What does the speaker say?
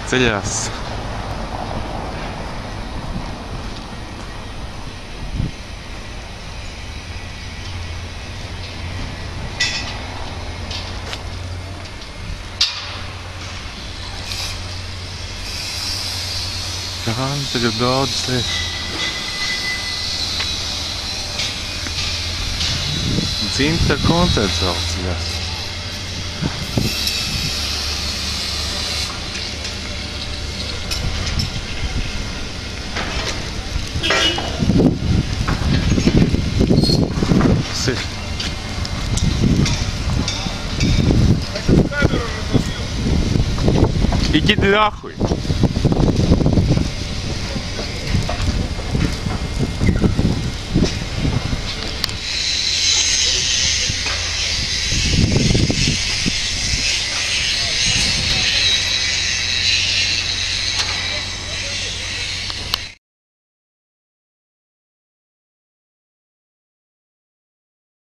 ceļās. Jā, tagad daudz lietas. Dzinta koncerts vēl ceļās. Tas ir. Иди нахуй!